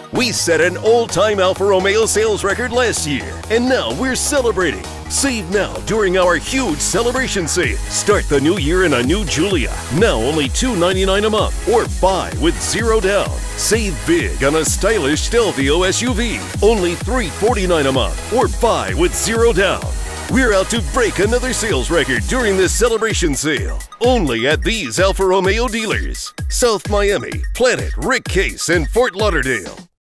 We set an all-time Alfa Romeo sales record last year, and now we're celebrating. Save now during our huge celebration sale. Start the new year in a new Giulia, now only $299 a month, or buy with 0 down. Save big on a stylish Stelvio SUV, only $349 a month, or buy with 0 down. We're out to break another sales record during this celebration sale, only at these Alfa Romeo dealers: South Miami, Planet, Rick Case, and Fort Lauderdale.